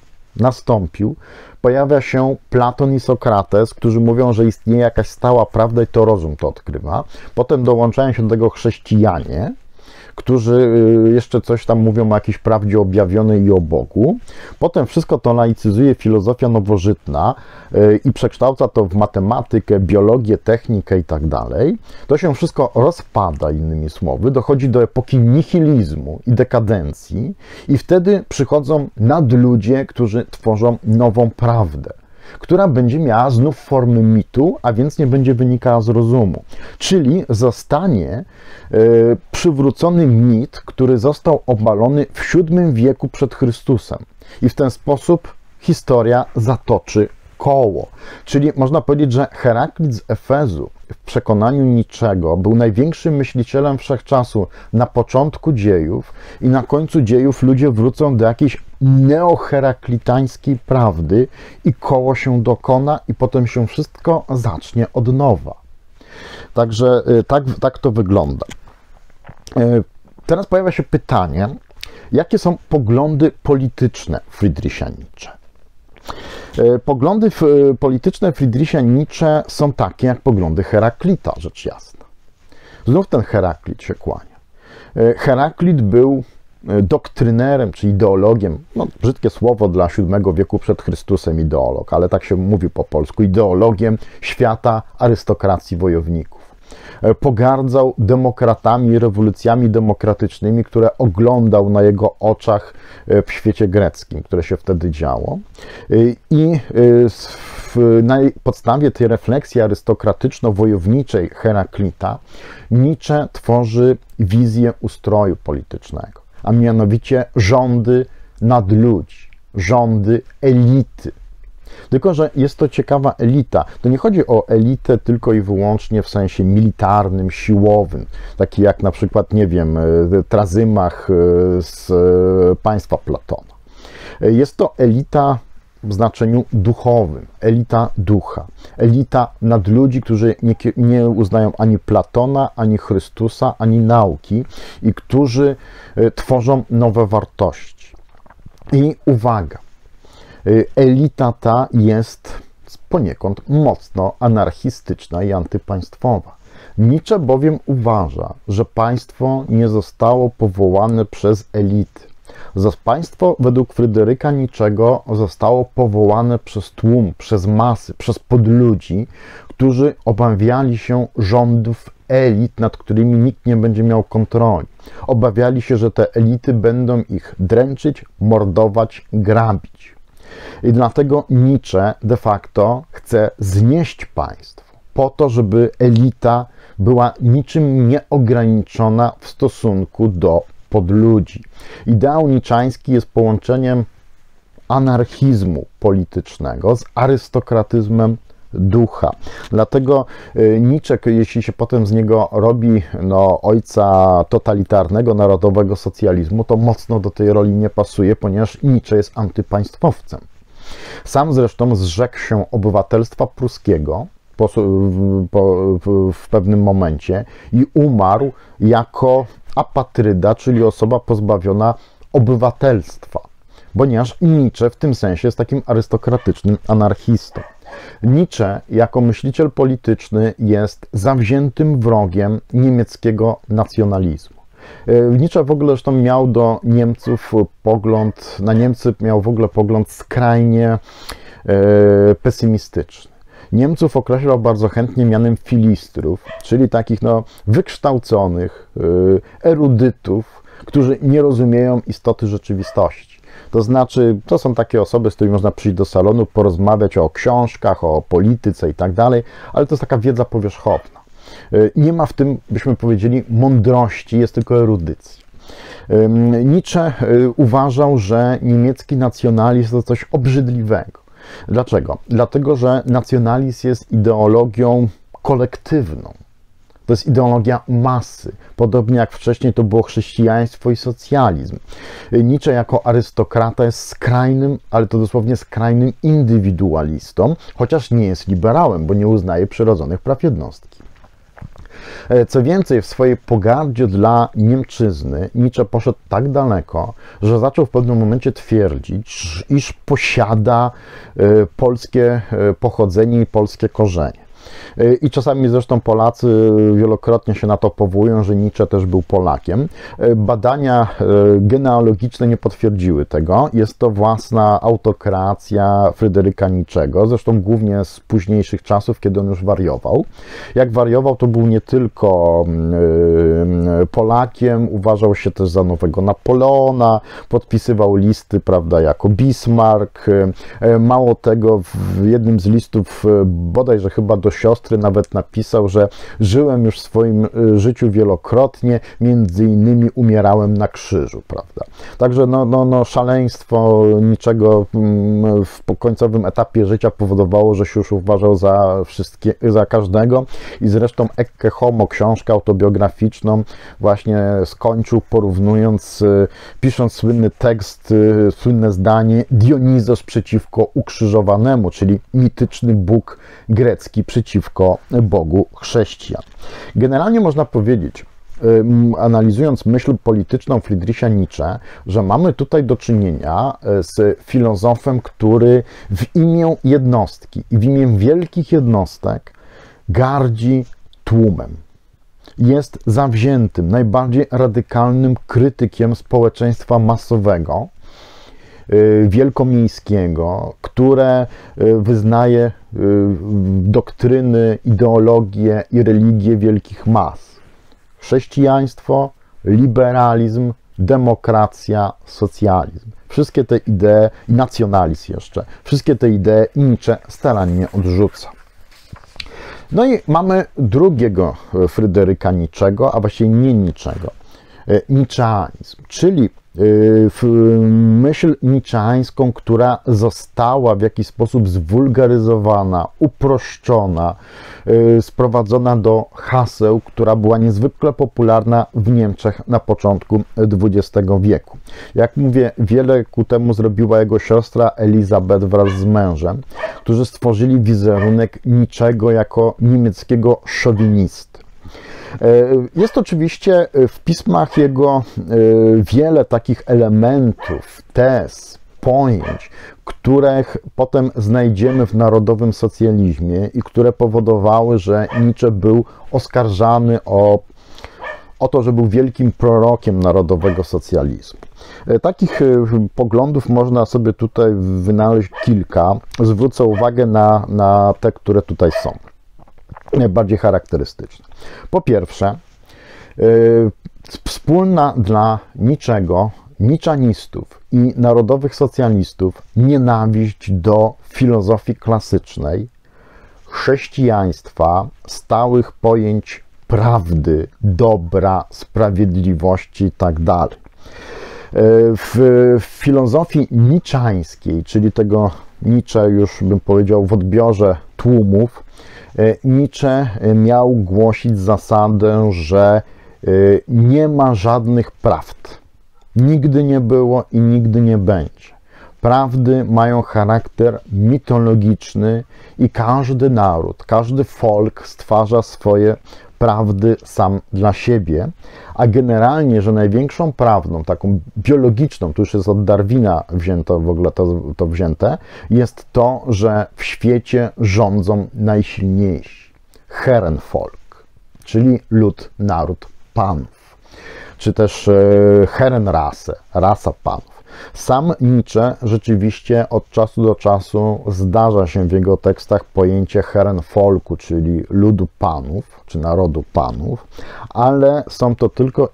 Nastąpił. Pojawia się Platon i Sokrates, którzy mówią, że istnieje jakaś stała prawda i to rozum to odkrywa. Potem dołączają się do tego chrześcijanie, którzy jeszcze coś tam mówią o jakiejś prawdzie objawionej i o Bogu. Potem wszystko to laicyzuje filozofia nowożytna i przekształca to w matematykę, biologię, technikę i tak dalej. To się wszystko rozpada, innymi słowy, dochodzi do epoki nihilizmu i dekadencji i wtedy przychodzą nadludzie, którzy tworzą nową prawdę, która będzie miała znów formy mitu, a więc nie będzie wynikała z rozumu. Czyli zostanie przywrócony mit, który został obalony w VII wieku przed Chrystusem. I w ten sposób historia zatoczy koło. Czyli można powiedzieć, że Heraklit z Efezu w przekonaniu Nietzschego był największym myślicielem wszechczasu na początku dziejów i na końcu dziejów ludzie wrócą do jakiejś neoheraklitańskiej prawdy i koło się dokona i potem się wszystko zacznie od nowa. Także tak to wygląda. Teraz pojawia się pytanie, jakie są poglądy polityczne Friedricha Nietzsche? Poglądy polityczne Friedricha Nietzsche są takie jak poglądy Heraklita, rzecz jasna. Znów ten Heraklit się kłania. Heraklit był doktrynerem, czy ideologiem, no brzydkie słowo dla VII wieku przed Chrystusem, ideolog, ale tak się mówi po polsku, ideologiem świata arystokracji wojowników. Pogardzał demokratami i rewolucjami demokratycznymi, które oglądał na jego oczach w świecie greckim, które się wtedy działo. I na podstawie tej refleksji arystokratyczno-wojowniczej Heraklita Nietzsche tworzy wizję ustroju politycznego, a mianowicie rządy nadludzi, rządy elity. Tylko że jest to ciekawa elita. To nie chodzi o elitę tylko i wyłącznie w sensie militarnym, siłowym, taki jak na przykład, nie wiem, Trazymach z państwa Platona. Jest to elita w znaczeniu duchowym, elita ducha, elita nadludzi, którzy nie uznają ani Platona, ani Chrystusa, ani nauki i którzy tworzą nowe wartości. I uwaga, elita ta jest poniekąd mocno anarchistyczna i antypaństwowa. Nietzsche bowiem uważa, że państwo nie zostało powołane przez elity. Państwo według Fryderyka Nietzschego zostało powołane przez tłum, przez masy, przez podludzi, którzy obawiali się rządów elit, nad którymi nikt nie będzie miał kontroli. Obawiali się, że te elity będą ich dręczyć, mordować, grabić. I dlatego Nietzsche de facto chce znieść państwo, po to, żeby elita była niczym nieograniczona w stosunku do podludzi. Ideał niczański jest połączeniem anarchizmu politycznego z arystokratyzmem ducha. Dlatego Nietzsche, jeśli się potem z niego robi ojca totalitarnego, narodowego socjalizmu, to mocno do tej roli nie pasuje, ponieważ Nietzsche jest antypaństwowcem. Sam zresztą zrzekł się obywatelstwa pruskiego w pewnym momencie i umarł jako apatryda, czyli osoba pozbawiona obywatelstwa, ponieważ Nietzsche w tym sensie jest takim arystokratycznym anarchistą. Nietzsche jako myśliciel polityczny jest zawziętym wrogiem niemieckiego nacjonalizmu. Nietzsche w ogóle zresztą miał do Niemców pogląd, na Niemcy miał w ogóle pogląd skrajnie pesymistyczny. Niemców określał bardzo chętnie mianem filistrów, czyli takich wykształconych erudytów, którzy nie rozumieją istoty rzeczywistości. To znaczy, to są takie osoby, z którymi można przyjść do salonu, porozmawiać o książkach, o polityce i tak dalej, ale to jest taka wiedza powierzchowna. Nie ma w tym, byśmy powiedzieli, mądrości, jest tylko erudycja. Nietzsche uważał, że niemiecki nacjonalizm to coś obrzydliwego. Dlaczego? Dlatego, że nacjonalizm jest ideologią kolektywną. To jest ideologia masy, podobnie jak wcześniej to było chrześcijaństwo i socjalizm. Nietzsche jako arystokrata jest skrajnym, ale to dosłownie skrajnym indywidualistą, chociaż nie jest liberałem, bo nie uznaje przyrodzonych praw jednostki. Co więcej, w swojej pogardzie dla Niemczyzny Nietzsche poszedł tak daleko, że zaczął w pewnym momencie twierdzić, iż posiada polskie pochodzenie i polskie korzenie. I czasami zresztą Polacy wielokrotnie się na to powołują, że Nietzsche też był Polakiem. Badania genealogiczne nie potwierdziły tego. Jest to własna autokreacja Fryderyka Nietzschego, zresztą głównie z późniejszych czasów, kiedy on już wariował. Jak wariował, to był nie tylko Polakiem, uważał się też za nowego Napoleona, podpisywał listy, prawda, jako Bismarck. Mało tego, w jednym z listów, bodajże chyba do siostry, nawet napisał, że żyłem już w swoim życiu wielokrotnie, między innymi umierałem na krzyżu, prawda. Także szaleństwo niczego w końcowym etapie życia powodowało, że się już uważał za każdego i zresztą Ecce Homo, książkę autobiograficzną właśnie skończył porównując, pisząc słynny tekst, słynne zdanie Dionizos przeciwko ukrzyżowanemu, czyli mityczny Bóg grecki przeciwko Bogu chrześcijan. Generalnie można powiedzieć, analizując myśl polityczną Friedricha Nietzsche, że mamy tutaj do czynienia z filozofem, który w imię jednostki i w imię wielkich jednostek gardzi tłumem. Jest zawziętym, najbardziej radykalnym krytykiem społeczeństwa masowego, wielkomiejskiego, które wyznaje doktryny, ideologie i religie wielkich mas. Chrześcijaństwo, liberalizm, demokracja, socjalizm. Wszystkie te idee, i nacjonalizm jeszcze, wszystkie te idee Nietzsche starannie odrzuca. No i mamy drugiego Fryderyka Nietzschego, a właściwie nie Nietzschego, niczeanizm, czyli myśl niczeańską, która została w jakiś sposób zwulgaryzowana, uproszczona, sprowadzona do haseł, która była niezwykle popularna w Niemczech na początku XX wieku. Jak mówię, wiele ku temu zrobiła jego siostra Elisabeth wraz z mężem, którzy stworzyli wizerunek Nietzschego jako niemieckiego szowinisty. Jest oczywiście w pismach jego wiele takich elementów, tez, pojęć, których potem znajdziemy w narodowym socjalizmie i które powodowały, że Nietzsche był oskarżany o to, że był wielkim prorokiem narodowego socjalizmu. Takich poglądów można sobie tutaj wynaleźć kilka. Zwrócę uwagę na te, które tutaj są. Najbardziej charakterystyczne. Po pierwsze, wspólna dla niczego, niczeanistów i narodowych socjalistów nienawiść do filozofii klasycznej, chrześcijaństwa, stałych pojęć prawdy, dobra, sprawiedliwości itd. W filozofii niczańskiej, czyli tego Nietzsche już bym powiedział w odbiorze tłumów, Nietzsche miał głosić zasadę, że nie ma żadnych prawd. Nigdy nie było i nigdy nie będzie. Prawdy mają charakter mitologiczny i każdy naród, każdy folk stwarza swoje prawdy sam dla siebie, a generalnie, że największą prawdą, taką biologiczną, to już jest od Darwina wzięto w ogóle to wzięte, jest to, że w świecie rządzą najsilniejsi. Herrenvolk, czyli lud, naród panów, czy też Herrenrasse, rasa panów. Sam Nietzsche rzeczywiście od czasu do czasu zdarza się w jego tekstach pojęcie Herrenvolku, czyli ludu panów, czy narodu panów, ale są to tylko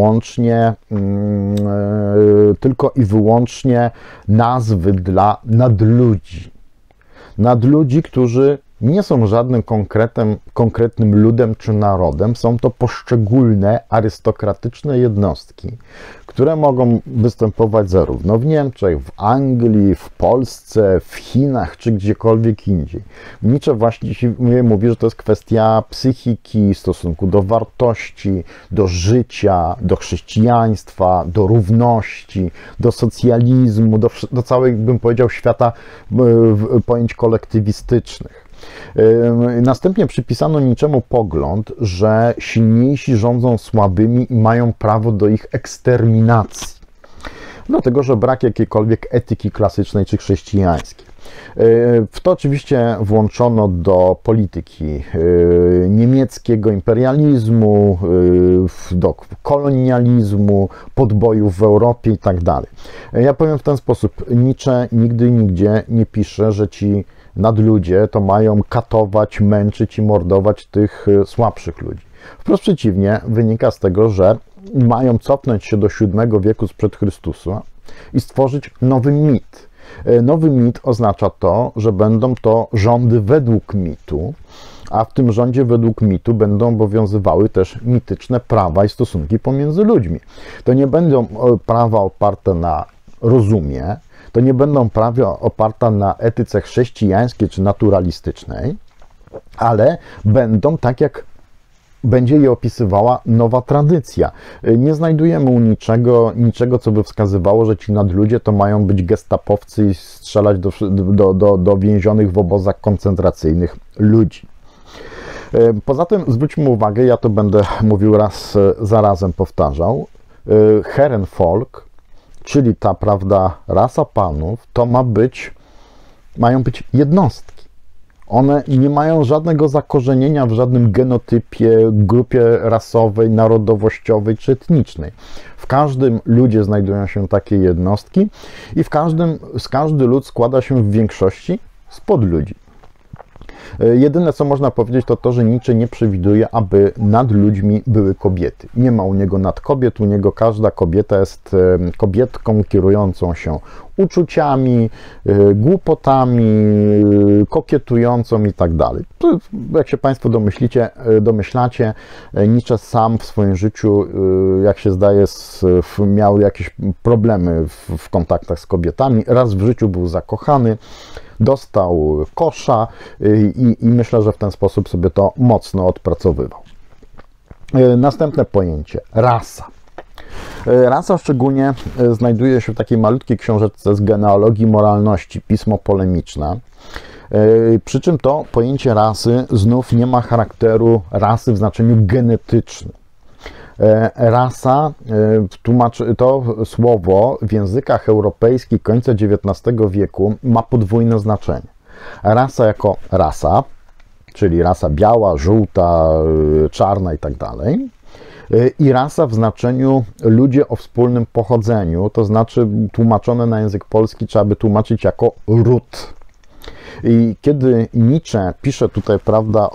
i wyłącznie nazwy dla nadludzi. Nadludzi, którzy nie są żadnym konkretnym ludem czy narodem, są to poszczególne arystokratyczne jednostki, które mogą występować zarówno w Niemczech, w Anglii, w Polsce, w Chinach czy gdziekolwiek indziej. Nietzsche właściwie mówi, że to jest kwestia psychiki, stosunku do wartości, do życia, do chrześcijaństwa, do równości, do socjalizmu, do całej, bym powiedział, świata pojęć kolektywistycznych. Następnie przypisano Nietzschemu pogląd, że silniejsi rządzą słabymi i mają prawo do ich eksterminacji. Dlatego, że brak jakiejkolwiek etyki klasycznej czy chrześcijańskiej. W to oczywiście włączono do polityki niemieckiego imperializmu, do kolonializmu, podbojów w Europie i tak dalej. Ja powiem w ten sposób, Nietzsche nigdy i nigdzie nie pisze, że ci nadludzie to mają katować, męczyć i mordować tych słabszych ludzi. Wprost przeciwnie, wynika z tego, że mają cofnąć się do VII wieku sprzed Chrystusa i stworzyć nowy mit. Nowy mit oznacza to, że będą to rządy według mitu, a w tym rządzie według mitu będą obowiązywały też mityczne prawa i stosunki pomiędzy ludźmi. To nie będą prawa oparte na rozumie, to nie będą prawa oparte na etyce chrześcijańskiej czy naturalistycznej, ale będą tak, jak będzie je opisywała nowa tradycja. Nie znajdujemy u niczego, co by wskazywało, że ci nadludzie to mają być gestapowcy i strzelać do więzionych w obozach koncentracyjnych ludzi. Poza tym zwróćmy uwagę, ja to będę mówił raz za razem, powtarzał, Herrenvolk, czyli ta, prawda, rasa panów, to mają być jednostki. One nie mają żadnego zakorzenienia w żadnym genotypie, grupie rasowej, narodowościowej czy etnicznej. W każdym ludzie znajdują się takie jednostki i każdy lud składa się w większości z podludzi. Jedyne, co można powiedzieć, to to, że Nietzsche nie przewiduje, aby nad ludźmi były kobiety. Nie ma u niego nadkobiet, u niego każda kobieta jest kobietką kierującą się uczuciami, głupotami, kokietującą i tak dalej. Jak się Państwo domyślacie, Nietzsche sam w swoim życiu, jak się zdaje, miał jakieś problemy w kontaktach z kobietami. Raz w życiu był zakochany, dostał kosza i myślę, że w ten sposób sobie to mocno odpracowywał. Następne pojęcie, rasa. Rasa szczególnie znajduje się w takiej malutkiej książeczce z genealogii moralności, pismo polemiczne. Przy czym to pojęcie rasy znów nie ma charakteru rasy w znaczeniu genetycznym. Rasa, to słowo w językach europejskich końca XIX wieku ma podwójne znaczenie. Rasa jako rasa, czyli rasa biała, żółta, czarna i tak dalej. I rasa w znaczeniu ludzie o wspólnym pochodzeniu, to znaczy tłumaczone na język polski trzeba by tłumaczyć jako ród. I kiedy Nietzsche pisze tutaj, prawda,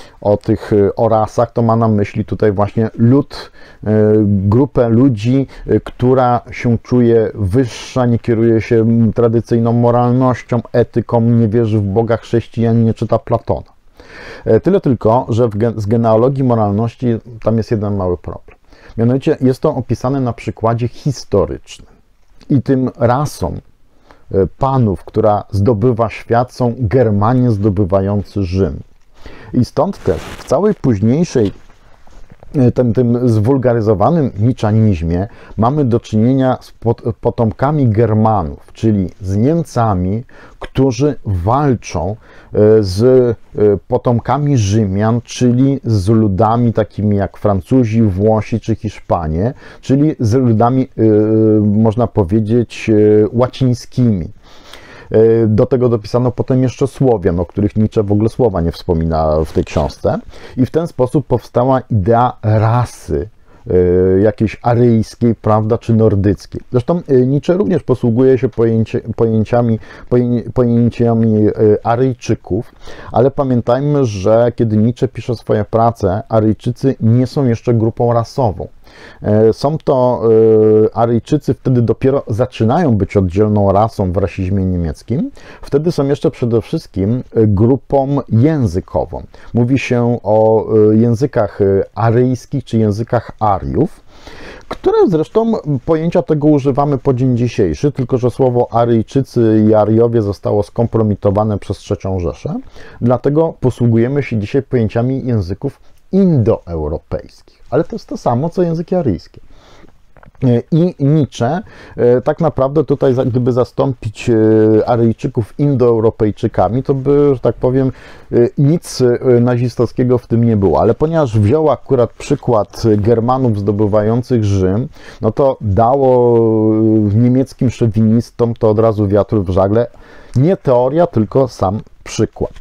o rasach, to ma na myśli tutaj właśnie lud, grupę ludzi, która się czuje wyższa, nie kieruje się tradycyjną moralnością, etyką, nie wierzy w Boga, chrześcijan, nie czyta Platona. Tyle tylko, że z genealogii moralności tam jest jeden mały problem. Mianowicie jest to opisane na przykładzie historycznym. I tym rasą panów, która zdobywa świat, są Germanie zdobywający Rzym. I stąd też w całej późniejszej tym zwulgaryzowanym niczańizmie mamy do czynienia z potomkami Germanów, czyli z Niemcami, którzy walczą z potomkami Rzymian, czyli z ludami takimi jak Francuzi, Włosi czy Hiszpanie, czyli z ludami, można powiedzieć, łacińskimi. Do tego dopisano potem jeszcze Słowian, o których Nietzsche w ogóle słowa nie wspomina w tej książce. I w ten sposób powstała idea rasy jakiejś aryjskiej, prawda, czy nordyckiej. Zresztą Nietzsche również posługuje się pojęciami Aryjczyków, ale pamiętajmy, że kiedy Nietzsche pisze swoje prace, Aryjczycy nie są jeszcze grupą rasową. Są to Aryjczycy, wtedy dopiero zaczynają być oddzielną rasą w rasizmie niemieckim. Wtedy są jeszcze przede wszystkim grupą językową. Mówi się o językach aryjskich czy językach Ariów, które zresztą pojęcia tego używamy po dzień dzisiejszy, tylko że słowo Aryjczycy i Ariowie zostało skompromitowane przez III Rzeszę, dlatego posługujemy się dzisiaj pojęciami języków indoeuropejskich, ale to jest to samo, co języki aryjskie. I Nietzsche tak naprawdę tutaj, gdyby zastąpić Aryjczyków indoeuropejczykami, to by, że tak powiem, nic nazistowskiego w tym nie było. Ale ponieważ wziął akurat przykład Germanów zdobywających Rzym, no to dało niemieckim szowinistom to od razu wiatr w żagle. Nie teoria, tylko sam przykład.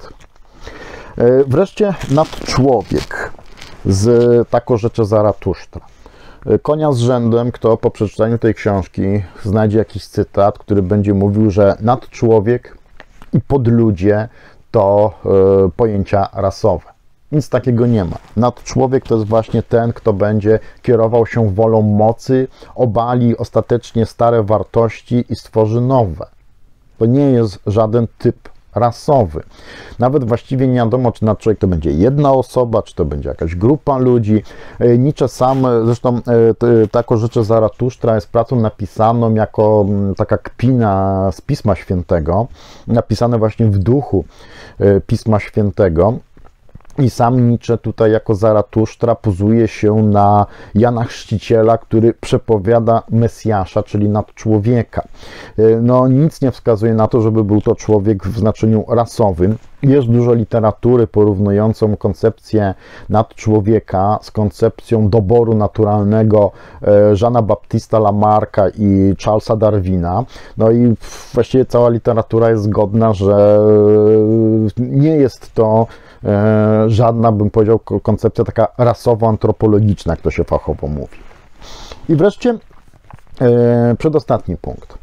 Wreszcie nadczłowiek z Tako rzeczy Zaratusztra. Konia z rzędem, kto po przeczytaniu tej książki znajdzie jakiś cytat, który będzie mówił, że nadczłowiek i podludzie to pojęcia rasowe. Nic takiego nie ma. Nadczłowiek to jest właśnie ten, kto będzie kierował się wolą mocy, obali ostatecznie stare wartości i stworzy nowe. To nie jest żaden typ rasowy. Nawet właściwie nie wiadomo, czy nadczłowiek to będzie jedna osoba, czy to będzie jakaś grupa ludzi. Nietzsche sam, zresztą Tako rzeczy Zaratusztra jest pracą napisaną jako taka kpina z Pisma Świętego, napisane właśnie w duchu Pisma Świętego. I sam Nietzsche tutaj jako Zaratusztra pozuje się na Jana Chrzciciela, który przepowiada Mesjasza, czyli nadczłowieka. No nic nie wskazuje na to, żeby był to człowiek w znaczeniu rasowym. Jest dużo literatury porównującą koncepcję nadczłowieka z koncepcją doboru naturalnego Jeana Baptista Lamarcka i Charlesa Darwina. No i właściwie cała literatura jest zgodna, że nie jest to żadna, bym powiedział, koncepcja taka rasowo-antropologiczna, jak to się fachowo mówi. I wreszcie przedostatni punkt.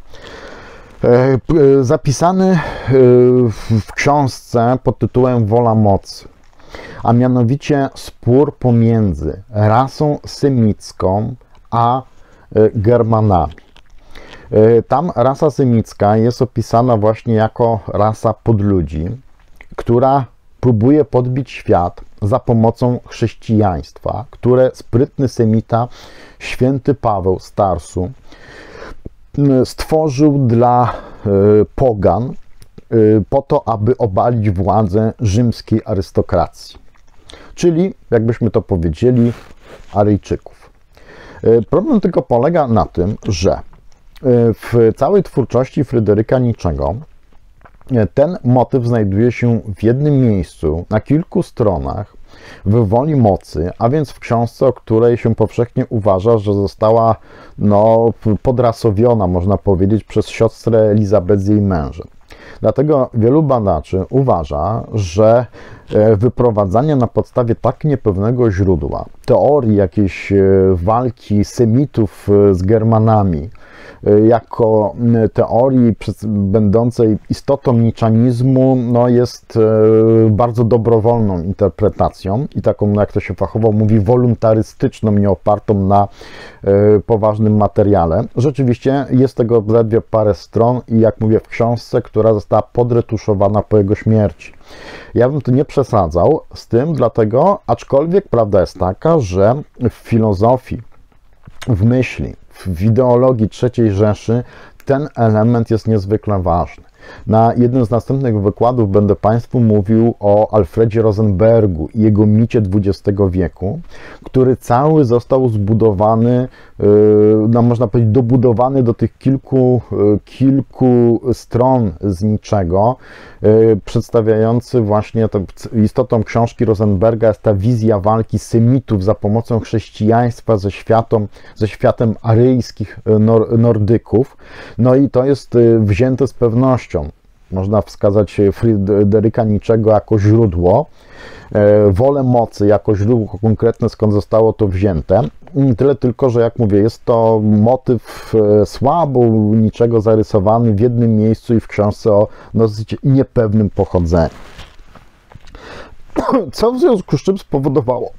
Zapisany w książce pod tytułem Wola mocy, a mianowicie spór pomiędzy rasą semicką a Germanami. Tam rasa semicka jest opisana właśnie jako rasa podludzi, która próbuje podbić świat za pomocą chrześcijaństwa, które sprytny semita święty Paweł z Tarsu stworzył dla pogan po to, aby obalić władzę rzymskiej arystokracji, czyli, jakbyśmy to powiedzieli, Aryjczyków. Problem tylko polega na tym, że w całej twórczości Fryderyka Nietzschego ten motyw znajduje się w jednym miejscu, na kilku stronach, w Woli mocy, a więc w książce, o której się powszechnie uważa, że została podrasowiona, można powiedzieć, przez siostrę Elizabeth z jej mężem. Dlatego wielu badaczy uważa, że wyprowadzanie na podstawie tak niepewnego źródła teorii jakiejś walki Semitów z Germanami jako teorii będącej istotą niczanizmu jest bardzo dobrowolną interpretacją i taką, jak to się fachowo mówi, wolontarystyczną, nie opartą na poważnym materiale. Rzeczywiście jest tego zaledwie parę stron i jak mówię w książce, która została podretuszowana po jego śmierci. Ja bym tu nie przesadzał z tym, dlatego, aczkolwiek prawda jest taka, że w filozofii, w myśli, w ideologii III Rzeszy ten element jest niezwykle ważny. Na jednym z następnych wykładów będę Państwu mówił o Alfredzie Rosenbergu i jego micie XX wieku, który cały został zbudowany, no można powiedzieć, dobudowany do tych kilku stron z niczego, przedstawiający właśnie istotą książki Rosenberga jest ta wizja walki Semitów za pomocą chrześcijaństwa ze światem aryjskich Nordyków. No i to jest wzięte z pewnością. Można wskazać Fryderyka Nietzschego jako źródło, wolę mocy jako źródło konkretne, skąd zostało to wzięte. Tyle tylko, że jak mówię, jest to motyw słabo Nietzschego zarysowany w jednym miejscu i w książce o dosyć niepewnym pochodzeniu. Co w związku z czym spowodowało,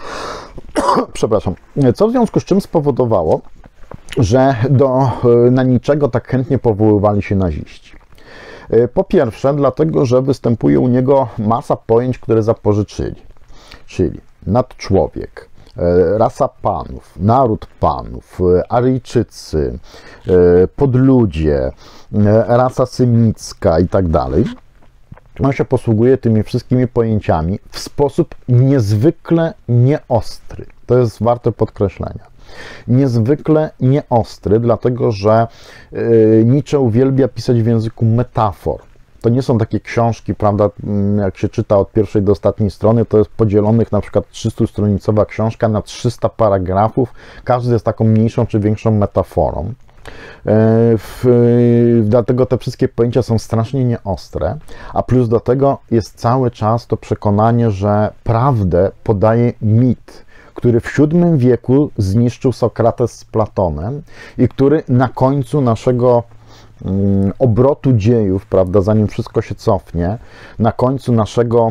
co w związku z czym spowodowało, że na Nietzschego tak chętnie powoływali się naziści? Po pierwsze, dlatego, że występuje u niego masa pojęć, które zapożyczyli, czyli nadczłowiek, rasa panów, naród panów, Aryjczycy, podludzie, rasa semicka i tak dalej. On się posługuje tymi wszystkimi pojęciami w sposób niezwykle nieostry. To jest warte podkreślenia. Niezwykle nieostry, dlatego że Nietzsche uwielbia pisać w języku metafor. To nie są takie książki, prawda, jak się czyta od pierwszej do ostatniej strony, to jest podzielonych na przykład 300-stronicowa książka na 300 paragrafów, każdy jest taką mniejszą czy większą metaforą. Dlatego te wszystkie pojęcia są strasznie nieostre, a plus do tego jest cały czas to przekonanie, że prawdę podaje mit, który w VII wieku zniszczył Sokrates z Platonem i który na końcu naszego obrotu dziejów, prawda, zanim wszystko się cofnie, na końcu naszego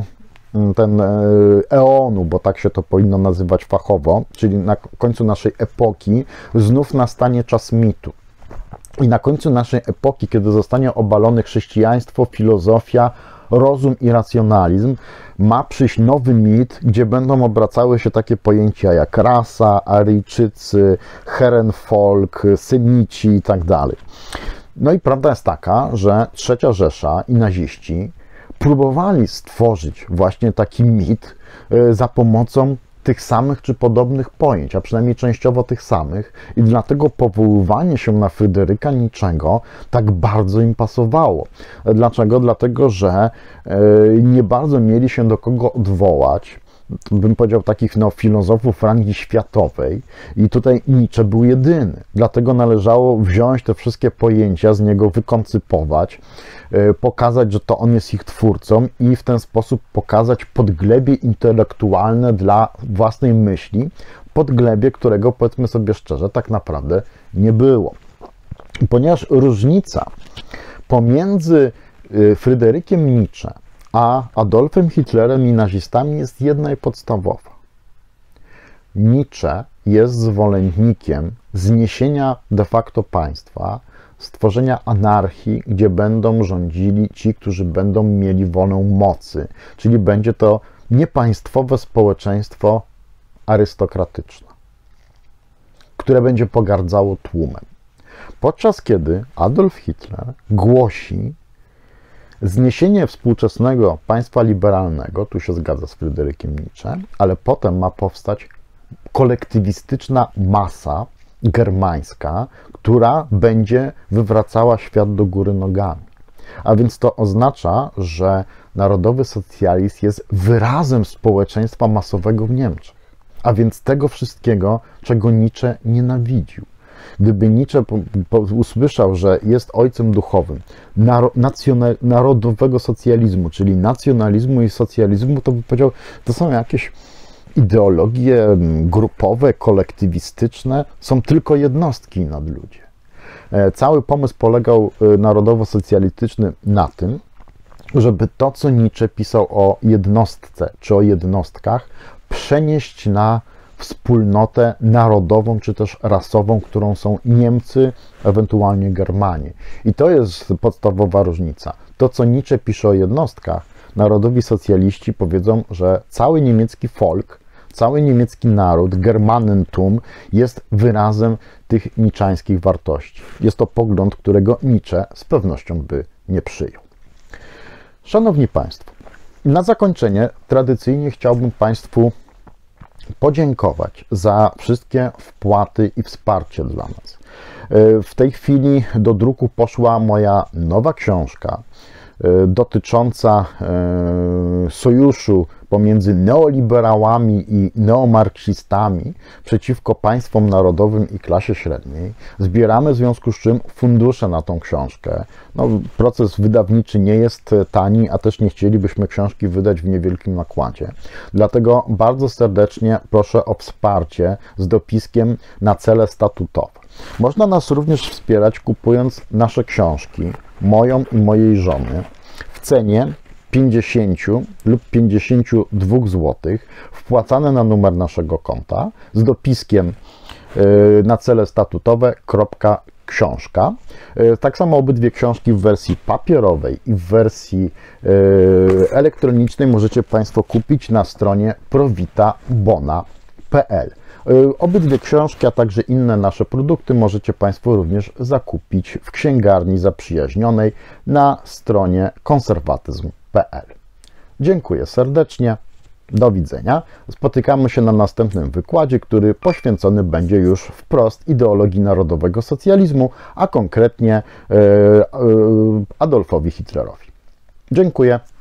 eonu, bo tak się to powinno nazywać fachowo, czyli na końcu naszej epoki, znów nastanie czas mitu. I na końcu naszej epoki, kiedy zostanie obalone chrześcijaństwo, filozofia, rozum i racjonalizm, ma przyjść nowy mit, gdzie będą obracały się takie pojęcia jak rasa, Aryjczycy, Herrenvolk, Semici i tak dalej. No i prawda jest taka, że III Rzesza i naziści próbowali stworzyć właśnie taki mit za pomocą tych samych czy podobnych pojęć, a przynajmniej częściowo tych samych, i dlatego powoływanie się na Fryderyka Nietzschego tak bardzo im pasowało. Dlaczego? Dlatego, że nie bardzo mieli się do kogo odwołać, bym powiedział, takich filozofów rangi światowej, i tutaj Nietzsche był jedyny. Dlatego należało wziąć te wszystkie pojęcia, z niego wykoncypować, pokazać, że to on jest ich twórcą i w ten sposób pokazać podglebie intelektualne dla własnej myśli, podglebie, którego, powiedzmy sobie szczerze, tak naprawdę nie było. Ponieważ różnica pomiędzy Fryderykiem Nietzsche a Adolfem Hitlerem i nazistami jest jedna i podstawowa. Nietzsche jest zwolennikiem zniesienia de facto państwa, stworzenia anarchii, gdzie będą rządzili ci, którzy będą mieli wolę mocy, czyli będzie to niepaństwowe społeczeństwo arystokratyczne, które będzie pogardzało tłumem. Podczas kiedy Adolf Hitler głosi zniesienie współczesnego państwa liberalnego, tu się zgadza z Fryderykiem Nietzsche, ale potem ma powstać kolektywistyczna masa germańska, która będzie wywracała świat do góry nogami. A więc to oznacza, że narodowy socjalizm jest wyrazem społeczeństwa masowego w Niemczech. A więc tego wszystkiego, czego Nietzsche nienawidził. Gdyby Nietzsche usłyszał, że jest ojcem duchowym narodowego socjalizmu, czyli nacjonalizmu i socjalizmu, to by powiedział, to są jakieś ideologie grupowe, kolektywistyczne, są tylko jednostki i nadludzie. Cały pomysł polegał narodowo-socjalistyczny na tym, żeby to, co Nietzsche pisał o jednostce czy o jednostkach, przenieść na wspólnotę narodową czy też rasową, którą są Niemcy, ewentualnie Germanie. I to jest podstawowa różnica. To, co Nietzsche pisze o jednostkach, narodowi socjaliści powiedzą, że cały niemiecki folk, cały niemiecki naród, Germanentum, jest wyrazem tych niczańskich wartości. Jest to pogląd, którego Nietzsche z pewnością by nie przyjął. Szanowni Państwo, na zakończenie tradycyjnie chciałbym Państwu podziękować za wszystkie wpłaty i wsparcie dla nas. W tej chwili do druku poszła moja nowa książka dotycząca sojuszu pomiędzy neoliberałami i neomarksistami przeciwko państwom narodowym i klasie średniej. Zbieramy w związku z czym fundusze na tą książkę. No, proces wydawniczy nie jest tani, a też nie chcielibyśmy książki wydać w niewielkim nakładzie. Dlatego bardzo serdecznie proszę o wsparcie z dopiskiem na cele statutowe. Można nas również wspierać kupując nasze książki, moją i mojej żony, w cenie 50 lub 52 zł, wpłacane na numer naszego konta z dopiskiem na cele statutowe książka. Tak samo obydwie książki w wersji papierowej i w wersji elektronicznej możecie Państwo kupić na stronie provitabona.pl. Obydwie książki, a także inne nasze produkty możecie Państwo również zakupić w księgarni zaprzyjaźnionej na stronie konserwatyzm.pl. Dziękuję serdecznie. Do widzenia. Spotykamy się na następnym wykładzie, który poświęcony będzie już wprost ideologii narodowego socjalizmu, a konkretnie Adolfowi Hitlerowi. Dziękuję.